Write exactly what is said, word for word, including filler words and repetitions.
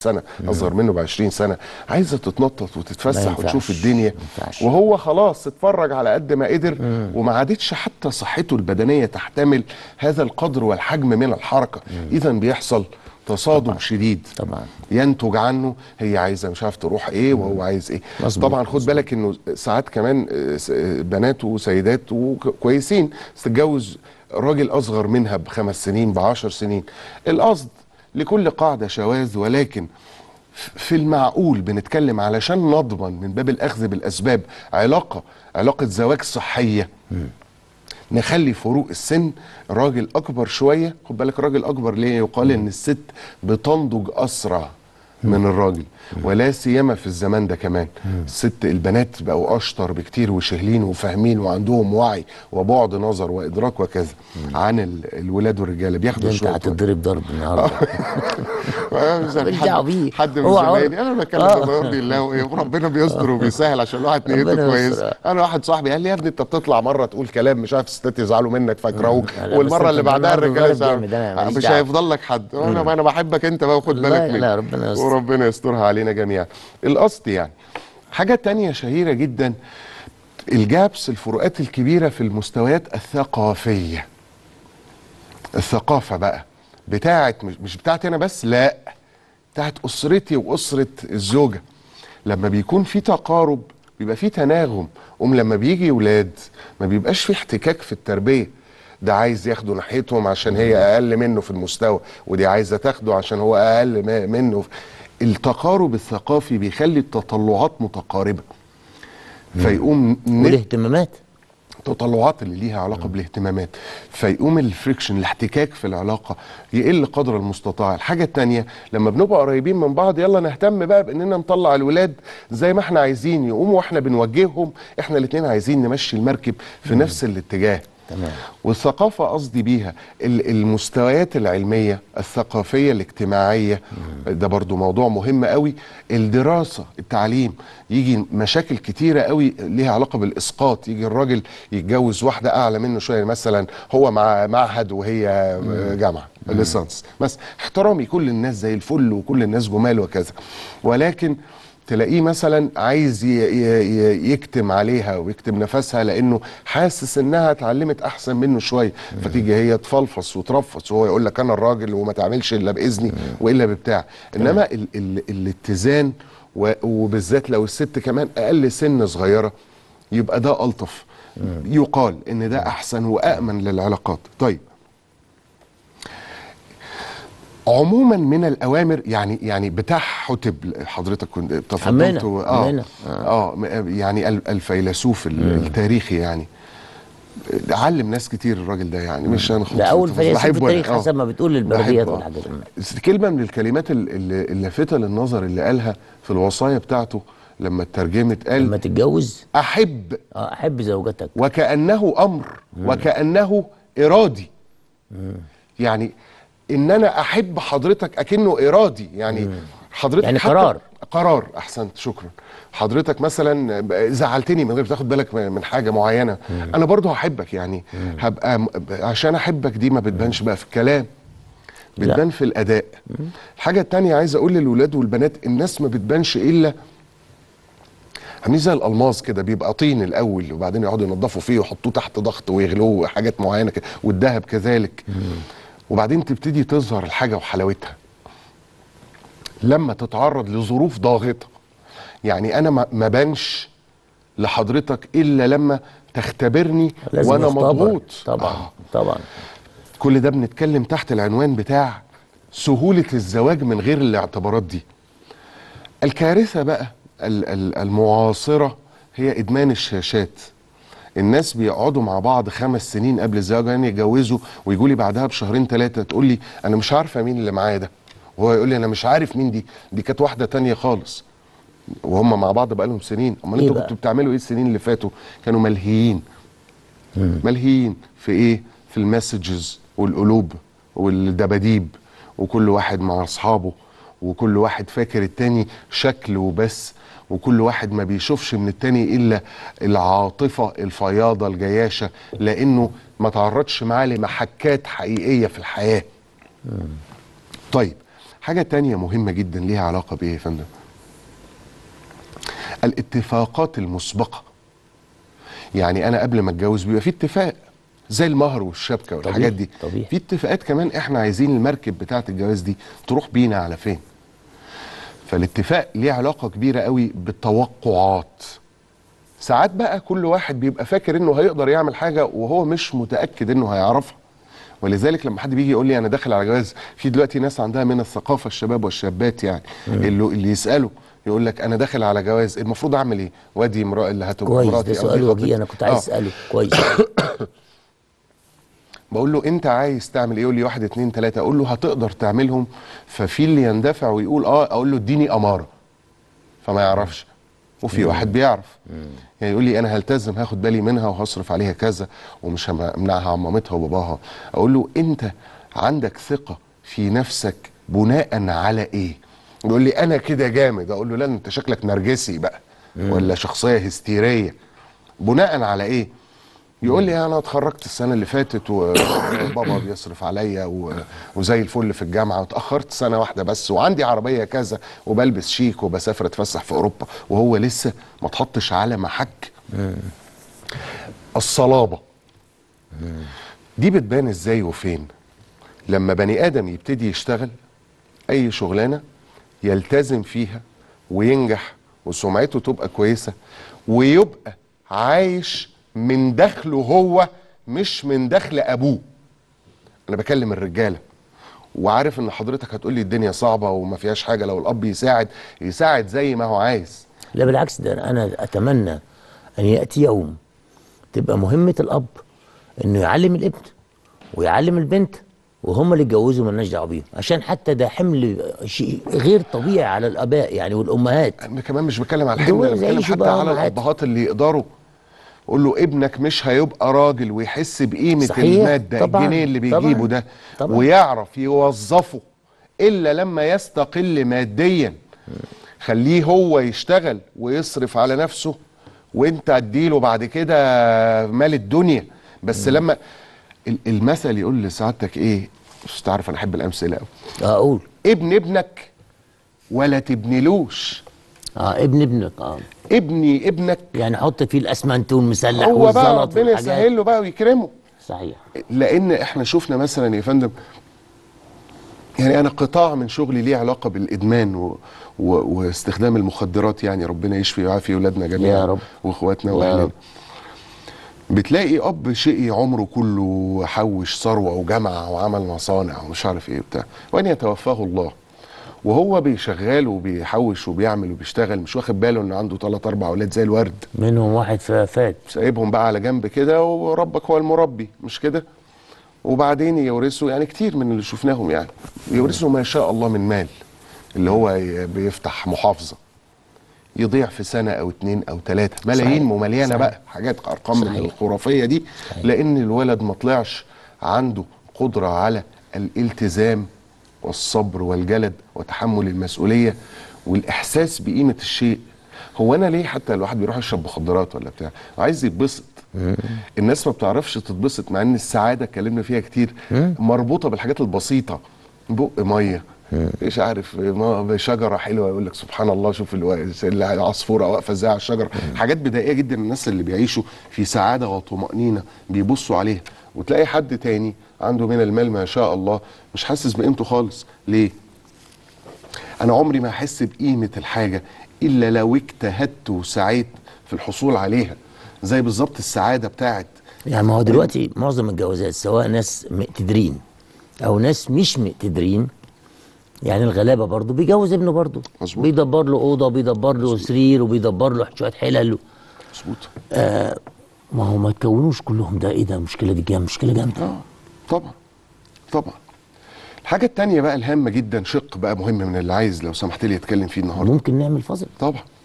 سنه، اصغر منه ب عشرين سنه، عايزه تتنطط وتتفسح وتشوف الدنيا، وهو خلاص اتفرج على قد ما قدر، وما عادتش حتى صحته البدنيه تحتمل هذا القدر والحجم من الحركه. اذا بيحصل تصادم طبعًا. شديد طبعا ينتج عنه هي عايزه مش عارف تروح ايه وهو عايز ايه. مزبوط. طبعا خد مزبوط. بالك انه ساعات كمان بنات وسيدات كويسين تتجوز راجل اصغر منها بخمس سنين بعشر سنين، القصد لكل قاعده شواذ، ولكن في المعقول بنتكلم علشان نضمن من باب الاخذ بالاسباب علاقه علاقه زواج صحيه. م. نخلي فروق السن، راجل اكبر شويه، خد بالك الراجل اكبر ليه يقال ان الست بتنضج اسرع من الراجل، ولا سيما في الزمان ده كمان. الست البنات بقوا اشطر بكتير وشهلين وفاهمين وعندهم وعي وبعد نظر وادراك وكذا عن الولاد والرجاله. بياخدوا شويه. انت هتتضرب ضرب النهارده. حد, حد من زمايلي انا بتكلم بمرضي الله وربنا بيستر وبيسهل عشان الواحد نيته كويس. انا واحد صاحبي قال لي يا ابني انت بتطلع مره تقول كلام مش عارف الستات يزعلوا منك فاكروك، والمره اللي بعدها الرجاله مش هيفضل لك حد. انا انا بحبك انت بقى وخد بالك مني. لا ربنا يستر وربنا يسترها علينا جميعا. القصد يعني حاجه تانية شهيره جدا، الجابس، الفروقات الكبيره في المستويات الثقافيه. الثقافه بقى بتاعت مش بتاعتي انا بس، لا بتاعت اسرتي واسره الزوجه. لما بيكون في تقارب بيبقى في تناغم، ام لما بيجي ولاد ما بيبقاش في احتكاك في التربيه. ده عايز ياخده ناحيتهم عشان هي اقل منه في المستوى، ودي عايزه تاخده عشان هو اقل منه. التقارب الثقافي بيخلي التطلعات متقاربه، فيقوم والاهتمامات، التطلعات اللي ليها علاقه بالاهتمامات، فيقوم الفريكشن الاحتكاك في العلاقه يقل قدر المستطاع. الحاجه الثانيه لما بنبقى قريبين من بعض يلا نهتم بقى باننا نطلع الولاد زي ما احنا عايزين يقوموا، واحنا بنوجههم احنا الاثنين عايزين نمشي المركب في مم. نفس الاتجاه. تمام. والثقافه قصدي بيها المستويات العلميه الثقافيه الاجتماعيه. مم. ده برضو موضوع مهم قوي. الدراسه التعليم، يجي مشاكل كتيره قوي ليها علاقه بالاسقاط. يجي الراجل يتجوز واحده اعلى منه شويه، مثلا هو مع معهد وهي مم. جامعه ليسانس مثلا، احترامي كل الناس زي الفل وكل الناس جمال وكذا، ولكن تلاقيه مثلا عايز يكتم عليها ويكتم نفسها لانه حاسس انها اتعلمت احسن منه شويه، فتيجي هي تفلفص وترفص وهو يقول لك انا الراجل وما تعملش الا باذني والا ببتاع. انما ال ال الاتزان، وبالذات لو الست كمان اقل سن صغيره يبقى ده الطف. يقال ان ده احسن وامن للعلاقات. طيب عموما من الاوامر يعني يعني بتاع حتب حضرتك كنت تفضلت اه اه يعني الفيلسوف التاريخي يعني علم ناس كتير الراجل ده يعني مش هنخوض ده اول فيلسوف في التاريخ حسب ما بتقول البرديات والحاجات دي. كلمه من الكلمات اللافته للنظر اللي قالها في الوصايا بتاعته لما اترجمت قال لما تتجوز احب اه احب زوجتك وكانه امر مم. وكانه ارادي. مم. يعني ان انا احب حضرتك اكنه ارادي، يعني مم. حضرتك يعني قرار قرار. احسنت شكرا. حضرتك مثلا زعلتني من غير تاخد بالك من حاجه معينه، مم. انا برضو هحبك يعني مم. هبقى عشان احبك دي ما بتبانش بقى في الكلام، بتبان في الاداء. مم. الحاجه الثانيه عايز اقول للولاد والبنات، الناس ما بتبانش الا عاملين زي الالماس كده، بيبقى طين الاول وبعدين يقعدوا ينضفوا فيه ويحطوه تحت ضغط ويغلوه حاجات معينه كده، والذهب كذلك. مم. وبعدين تبتدي تظهر الحاجه وحلاوتها لما تتعرض لظروف ضاغطه. يعني انا ما بانش لحضرتك الا لما تختبرني وانا مضغوط. طبعا آه. طبعا كل ده بنتكلم تحت العنوان بتاع سهوله الزواج من غير الاعتبارات دي. الكارثه بقى المعاصره هي ادمان الشاشات. الناس بيقعدوا مع بعض خمس سنين قبل الزواج يعني يتجوزوا، ويجوا لي بعدها بشهرين ثلاثه تقول لي انا مش عارفه مين اللي معايا ده، وهو يقول لي انا مش عارف مين دي، دي كانت واحده تانية خالص، وهم مع بعض بقالهم سنين. امال انتوا كنتوا بتعملوا ايه السنين اللي فاتوا؟ كانوا ملهيين. مم. ملهيين في ايه؟ في المسجز والقلوب والدباديب، وكل واحد مع اصحابه، وكل واحد فاكر التاني شكل وبس، وكل واحد ما بيشوفش من التاني الا العاطفه الفياضه الجياشه، لانه ما تعرضش معاه لمحكات حقيقيه في الحياه. مم. طيب حاجه تانية مهمه جدا ليها علاقه بايه يا فندم؟ الاتفاقات المسبقه. يعني انا قبل ما اتجوز بيبقى في اتفاق زي المهر والشبكه والحاجات دي. طبيعي. في اتفاقات كمان احنا عايزين المركب بتاعه الجواز دي تروح بينا على فين. فالاتفاق ليه علاقه كبيره قوي بالتوقعات. ساعات بقى كل واحد بيبقى فاكر انه هيقدر يعمل حاجه وهو مش متاكد انه هيعرفها. ولذلك لما حد بيجي يقول لي انا داخل على جواز، في دلوقتي ناس عندها من الثقافه، الشباب والشابات يعني، اللي, اللي يسالوا يقول لك انا داخل على جواز، المفروض اعمل ايه؟ وادي امراه اللي هتبقى كويس، مراتي. ده سؤال وجيه انا كنت عايز آه. اساله. كويس. بقول له انت عايز تعمل ايه؟ يقول لي واحد اتنين تلاته. اقول له هتقدر تعملهم؟ ففي اللي يندفع ويقول اه، اقول له اديني اماره، فما يعرفش. وفي مم. واحد بيعرف. مم. يعني يقول لي انا هلتزم، هاخد بالي منها وهصرف عليها كذا ومش همنعها عن مامتها وباباها. اقول له انت عندك ثقه في نفسك بناء على ايه؟ يقول لي انا كده جامد. اقول له لا، انت شكلك نرجسي بقى، مم. ولا شخصيه هستيريه. بناء على ايه؟ يقول لي انا اتخرجت السنه اللي فاتت وبابا بيصرف عليا و... وزي الفل في الجامعه، واتاخرت سنه واحده بس، وعندي عربيه كذا، وبلبس شيك وبسافر اتفسح في اوروبا، وهو لسه ما تحطش على محك. الصلابه دي بتبان ازاي وفين؟ لما بني ادم يبتدي يشتغل اي شغلانه يلتزم فيها وينجح وسمعته تبقى كويسه، ويبقى عايش من دخله هو مش من دخل ابوه. انا بكلم الرجاله، وعارف ان حضرتك هتقولي الدنيا صعبه وما فيهاش حاجه، لو الاب يساعد يساعد زي ما هو عايز. لا بالعكس، ده انا اتمنى ان ياتي يوم تبقى مهمه الاب انه يعلم الابن ويعلم البنت وهم اللي يتجوزوا، مالناش دعوه بيهم، عشان حتى ده حمل شيء غير طبيعي على الاباء يعني والامهات. انا كمان مش بتكلم على الحمل، انا بتكلم حتى على الابهات اللي يقدروا. قول له ابنك مش هيبقى راجل ويحس بقيمه الماده، الجنيه اللي بيجيبه طبعًا ده طبعًا ويعرف يوظفه الا لما يستقل ماديا. خليه هو يشتغل ويصرف على نفسه، وانت اديله بعد كده مال الدنيا. بس م. لما المثل يقول لسعادتك ايه، مش تعرف انا احب الامثله قوي. اقول ابن ابنك ولا تبنيلوش. اه ابن ابنك. اه ابني ابنك، يعني حط فيه الاسمنتون مسلح هو بقى ربنا يسهل له بقى ويكرمه. صحيح. لان احنا شفنا مثلا يا فندم، يعني انا قطاع من شغلي ليه علاقه بالادمان و... و... واستخدام المخدرات، يعني ربنا يشفي ويعافي اولادنا جميعا يا رب واخواتنا واهلنا. بتلاقي اب شقي عمره كله حوش ثروه وجمع وعمل مصانع ومش عارف ايه بتاع، وان يتوفاه الله وهو بيشغل وبيحوش وبيعمل وبيشتغل، مش واخد باله ان عنده ثلاث اربع اولاد زي الورد، منهم واحد فات سايبهم بقى على جنب كده، وربك هو المربي، مش كده؟ وبعدين يورثوا، يعني كتير من اللي شفناهم يعني يورثوا ما شاء الله من مال، اللي هو بيفتح محافظه يضيع في سنه او اتنين او تلاته ملايين ومليانه بقى حاجات، ارقام من الخرافيه دي. صحيح. لان الولد ما طلعش عنده قدره على الالتزام والصبر والجلد وتحمل المسؤوليه والاحساس بقيمه الشيء. هو انا ليه حتى الواحد بيروح يشرب مخدرات ولا بتاع عايز يتبسط؟ الناس ما بتعرفش تتبسط، مع ان السعاده اتكلمنا فيها كتير مربوطه بالحاجات البسيطه، بق ميه، مش عارف شجره حلوه، يقول لك سبحان الله شوف العصفوره واقفه ازاي على الشجره. حاجات بدائيه جدا الناس اللي بيعيشوا في سعاده وطمانينه بيبصوا عليها. وتلاقي حد تاني عنده من المال ما شاء الله مش حاسس بقيمته خالص. ليه؟ انا عمري ما احس بقيمه الحاجه الا لو اجتهدت وسعيت في الحصول عليها، زي بالظبط السعاده بتاعت يعني. ما هو دلوقتي معظم الجوازات سواء ناس مقتدرين او ناس مش مقتدرين، يعني الغلابه برضه بيجوز ابنه برضه، بيدبر له اوضه، بيدبر له سرير، وبيدبر له شويه حلل. مظبوط. آه ما هو ما تكونوش كلهم ده. ايه ده؟ المشكله دي جامده، مشكله جامده. اه طبعا طبعا. الحاجه الثانيه بقى الهامه جدا، شق بقى مهم من اللي عايز لو سمحت لي اتكلم فيه النهارده. ممكن نعمل فاصل؟ طبعا.